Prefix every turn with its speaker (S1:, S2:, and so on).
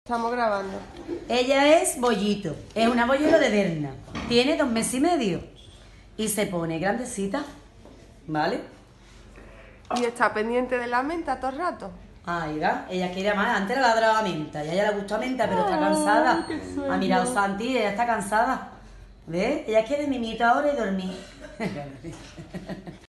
S1: Estamos grabando.
S2: Ella es Bollito, es una bollero de Berna. Tiene 2 meses y medio. Y se pone grandecita, ¿vale?
S1: Y está pendiente de la menta todo el rato.
S2: Ahí va, ella quiere más. Antes le ladraba menta, y a ella le gustó menta, pero está cansada. Ha mirado Santi, ella está cansada. ¿Ves? Ella quiere mimito ahora y dormir.